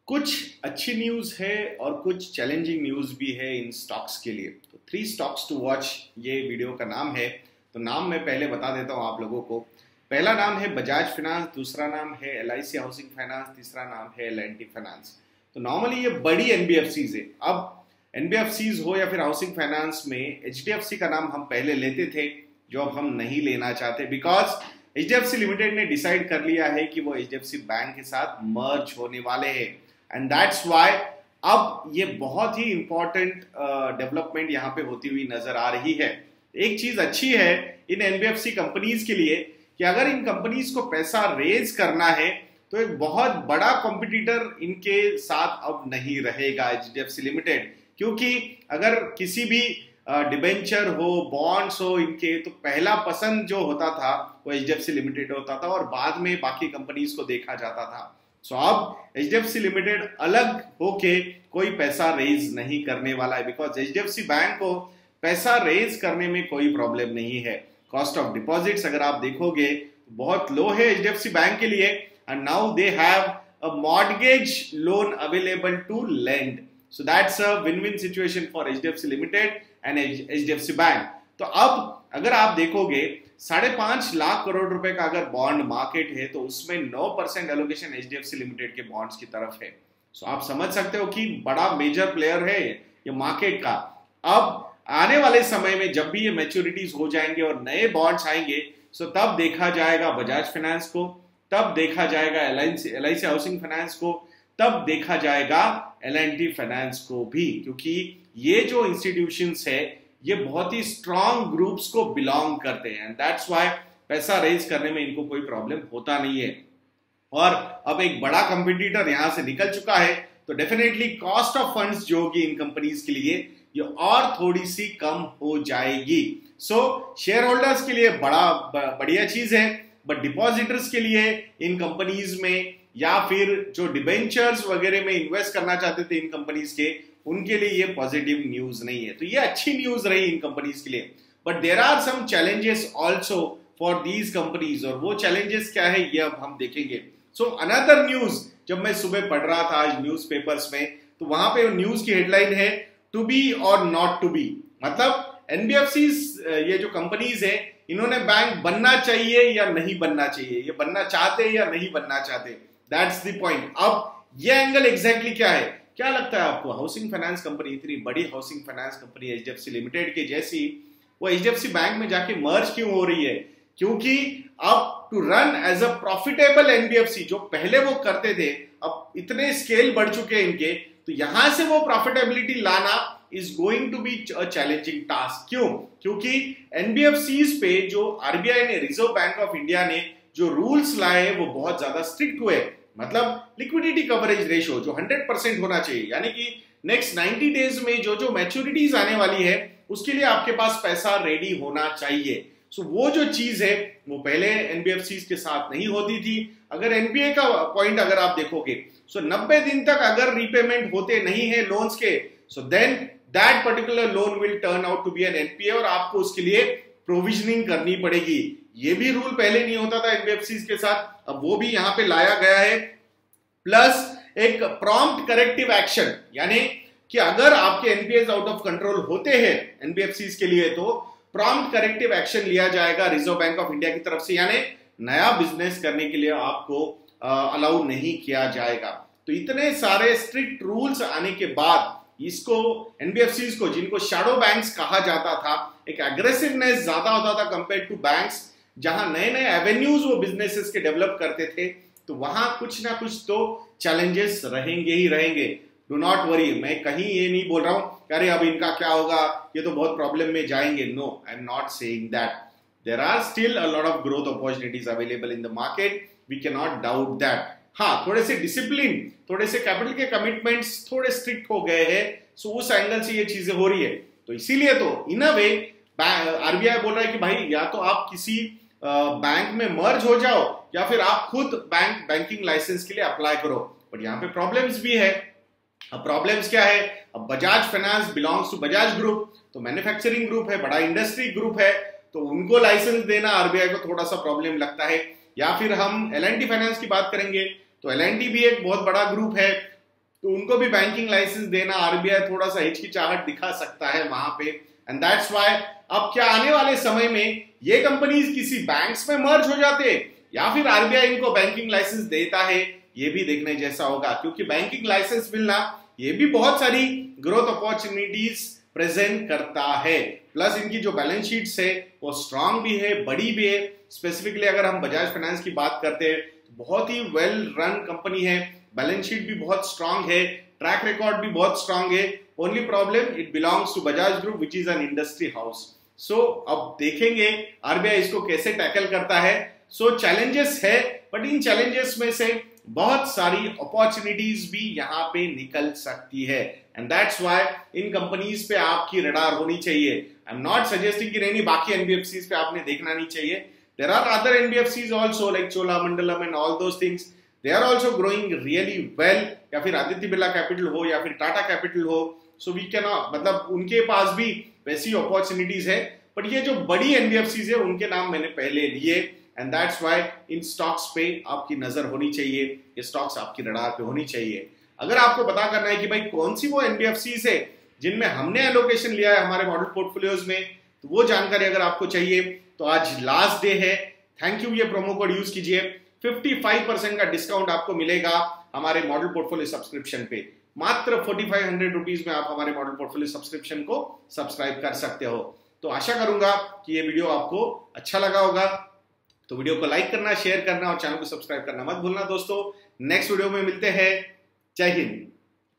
कुछ अच्छी न्यूज है और कुछ चैलेंजिंग न्यूज भी है इन स्टॉक्स के लिए। तो 3 स्टॉक्स टू वॉच ये वीडियो का नाम है। तो नाम मैं पहले बता देता हूँ आप लोगों को। पहला नाम है बजाज फाइनेंस, दूसरा नाम है LIC हाउसिंग फाइनेंस, तीसरा नाम है L&T फाइनेंस। तो नॉर्मली ये बड़ी NBFCs है। अब NBFCs हो या फिर हाउसिंग फाइनेंस में HDFC का नाम हम पहले लेते थे, जो अब हम नहीं लेना चाहते, बिकॉज HDFC लिमिटेड ने डिसाइड कर लिया है कि वो HDFC बैंक के साथ मर्ज होने वाले हैं। एंड दैट्स व्हाई अब ये बहुत ही इंपॉर्टेंट डेवलपमेंट यहाँ पे होती हुई नजर आ रही है। एक चीज अच्छी है इन NBFC कंपनीज के लिए कि अगर इन कंपनीज को पैसा रेज करना है तो एक बहुत बड़ा कॉम्पिटिटर इनके साथ अब नहीं रहेगा HDFC लिमिटेड, क्योंकि अगर किसी भी डिबेंचर हो, बॉन्ड्स हो इनके, तो पहला पसंद जो होता था वो HDFC लिमिटेड होता था और बाद में बाकी कंपनीज को देखा जाता था। सो अब HDFC लिमिटेड अलग होके कोई पैसा रेज नहीं करने वाला है, बिकॉज HDFC बैंक को पैसा रेज करने में कोई प्रॉब्लम नहीं है। कॉस्ट ऑफ डिपॉजिट्स अगर आप देखोगे बहुत लो है HDFC बैंक के लिए, and now they have a mortgage loan available to lend. So that's a win-win situation for HDFC limited and HDFC bank. तो अब अगर आप देखोगे 5.5 लाख करोड़ रुपए का अगर बॉन्ड मार्केट है तो उसमें 9% एलोकेशन HDFC लिमिटेड के बॉन्ड्स की तरफ है। सो आप समझ सकते हो कि बड़ा मेजर प्लेयर है ये मार्केट का। अब आने वाले समय में जब भी ये मैच्योरिटीज हो जाएंगे और नए बॉन्ड्स आएंगे, सो तब देखा जाएगा बजाज फाइनेंस को, तब देखा जाएगा LIC हाउसिंग फाइनेंस को, तब देखा जाएगा L&T फाइनेंस को भी, क्योंकि ये जो इंस्टीट्यूशंस है ये बहुत ही स्ट्रॉन्ग ग्रुप्स को बिलोंग करते हैं। दैट्स व्हाई पैसा रेज करने में इनको कोई प्रॉब्लम होता नहीं है। और अब एक बड़ा कंपटीटर यहां से निकल चुका है, तो डेफिनेटली कॉस्ट ऑफ फंड्स जो होगी इन कंपनीज के लिए ये और थोड़ी सी कम हो जाएगी। सो शेयर होल्डर्स के लिए बढ़िया चीज है, बट डिपॉजिटर्स के लिए इन कंपनीज में या फिर जो डिबेंचर्स वगैरह में इन्वेस्ट करना चाहते थे इन कंपनीज के, उनके लिए ये पॉजिटिव न्यूज नहीं है। तो ये अच्छी न्यूज रही इन कंपनीज के लिए, but there are some challenges also for these companies. और वो चैलेंजेस क्या है ये अब हम देखेंगे। सो अनदर न्यूज, जब मैं सुबह पढ़ रहा था आज न्यूज़पेपर्स में, तो वहां पे न्यूज की हेडलाइन है टू बी और नॉट टू बी। मतलब NBFCs ये जो कंपनीज है इन्होंने बैंक बनना चाहिए या नहीं बनना चाहिए, ये बनना चाहते या नहीं बनना चाहते, दैट्स द पॉइंट। अब ये एंगल एग्जैक्टली क्या है, क्या लगता है आपको? हाउसिंग फाइनेंस कंपनी, इतनी बड़ी housing finance company HDFC limited के जैसी, वो HDFC बैंक में जाके मर्ज क्यों हो रही है? क्योंकि अब to run as a profitable NBFC जो पहले वो करते थे, अब इतने स्केल बढ़ चुके हैं इनके, तो यहां से वो प्रॉफिटेबिलिटी लाना is going to be a challenging task. क्यों? क्योंकि NBFCs पे जो RBI ने, रिजर्व बैंक ऑफ इंडिया ने जो रूल्स लाए वो बहुत ज्यादा स्ट्रिक्ट हुए। मतलब लिक्विडिटी कवरेज रेशियो जो 100% होना चाहिए, यानी कि नेक्स्ट 90 डेज में जो जो मैच्योरिटीज आने वाली है उसके लिए आपके पास पैसा रेडी होना चाहिए। सो वो जो चीज है वो पहले NBFCs के साथ नहीं होती थी। अगर NPA का पॉइंट अगर आप देखोगे, सो 90 दिन तक अगर रीपेमेंट होते नहीं है लोन्स के, so then that particular loan will turn out to be an NPA और आपको उसके लिए प्रोविजनिंग करनी पड़ेगी। ये भी रूल पहले नहीं होता था NBFCs के साथ, अब वो भी यहां पे लाया गया है। प्लस एक प्रॉम्प्ट करेक्टिव एक्शन, यानी कि अगर आपके NPAs आउट ऑफ कंट्रोल होते हैं NBFCs के लिए, तो प्रॉम्प्ट करेक्टिव एक्शन लिया जाएगा रिजर्व बैंक ऑफ इंडिया की तरफ से, यानी नया बिजनेस करने के लिए आपको अलाउ नहीं किया जाएगा। तो इतने सारे स्ट्रिक्ट रूल्स आने के बाद इसको NBFCs को, जिनको शैडो बैंक्स कहा जाता था, एक एग्रेसिवनेस ज्यादा होता था कंपेयर टू बैंक्स, जहां नए नए एवेन्यूज वो बिजनेसेस के डेवलप करते थे, तो वहां कुछ ना कुछ तो चैलेंजेस रहेंगे ही रहेंगे। डू नॉट वरी, मैं कहीं ये नहीं बोल रहा हूं अरे अब इनका क्या होगा, ये तो बहुत प्रॉब्लम में जाएंगे। No, I am not saying that. There are still a lot of growth opportunities available in the market, we can not doubt that. हाँ, थोड़े से डिसिप्लिन, थोड़े से कैपिटल के कमिटमेंट्स थोड़े स्ट्रिक्ट हो गए हैं, सो उस एंगल से ये चीजें हो रही है। तो इसीलिए तो इन अ वे RBI बोल रहा है कि भाई या तो आप किसी बैंक में मर्ज हो जाओ या फिर आप खुद बैंकिंग लाइसेंस के लिए अप्लाई करो। बट यहाँ पे प्रॉब्लम्स भी है। अब प्रॉब्लम्स क्या है? अब Bajaj finance belongs to Bajaj group, तो मैन्युफैक्चरिंग ग्रुप है, बड़ा इंडस्ट्री ग्रुप है, तो उनको लाइसेंस देना RBI को थोड़ा सा प्रॉब्लम लगता है। या फिर हम L&T फाइनेंस की बात करेंगे तो L&T भी एक बहुत बड़ा ग्रुप है, तो उनको भी बैंकिंग लाइसेंस देना आरबीआई थोड़ा सा हिचकिचाहट दिखा सकता है वहां पे, एंड दैट्स व्हाई अब क्या आने वाले समय में ये कंपनीज किसी बैंक्स में मर्ज हो जाते हैं या फिर आरबीआई इनको बैंकिंग लाइसेंस देता है, ये भी देखने जैसा होगा, क्योंकि बैंकिंग लाइसेंस मिलना ये भी बहुत सारी ग्रोथ अपॉर्चुनिटीज प्रेजेंट करता है। प्लस इनकी जो बैलेंस शीट्स है वो स्ट्रांग भी है, बड़ी भी है। स्पेसिफिकली अगर हम बजाज फाइनेंस की बात करते हैं तो बहुत ही वेल रन कंपनी है, बैलेंस शीट भी बहुत स्ट्रांग है, ट्रैक रिकॉर्ड भी बहुत स्ट्रांग है। Only problem it belongs to Bajaj group which is an industry house. So अब देखेंगे आरबीआई इसको कैसे टैकल करता है। सो चैलेंजेस है, बट इन चैलेंजेस में से बहुत सारी अपॉर्चुनिटीज भी यहाँ पे निकल सकती है, एंड दैट्स व्हाई इन कंपनीज पे आपकी रडार होनी चाहिए। आई एम नॉट सजेस्टिंग कि नहीं बाकी एनबीएफसीज पे आपने देखना नहीं चाहिए। There are other NBFCs also like Cholamandalam and all those things, they are also growing really well, या फिर आदित्य बिरला कैपिटल हो या फिर टाटा कैपिटल हो। सो वी कैन मतलब उनके पास भी वैसी अपॉर्चुनिटीज है, बट ये जो बड़ी एनबीएफसीज है उनके नाम मैंने पहले लिए, एंड दैट्स व्हाई इन स्टॉक्स पे आपकी नजर होनी चाहिए, ये स्टॉक्स आपकी रडार पे होनी चाहिए। अगर आपको पता करना है कि भाई कौन सी वो एनबीएफसीज है जिनमें हमने एलोकेशन लिया है हमारे मॉडल पोर्टफोलियोज में, तो वो जानकारी अगर आपको चाहिए तो आज लास्ट डे है। थैंक यू, ये प्रोमो कोड यूज कीजिए, 55% का डिस्काउंट आपको मिलेगा हमारे मॉडल पोर्टफोलियो सब्सक्रिप्शन पे। मात्र 4500 रुपीज में आप हमारे मॉडल पोर्टफोलियो सब्सक्रिप्शन को सब्सक्राइब कर सकते हो। तो आशा करूंगा कि ये वीडियो आपको अच्छा लगा होगा, तो वीडियो को लाइक करना, शेयर करना और चैनल को सब्सक्राइब करना मत भूलना दोस्तों। नेक्स्ट वीडियो में मिलते हैं। जय हिंद।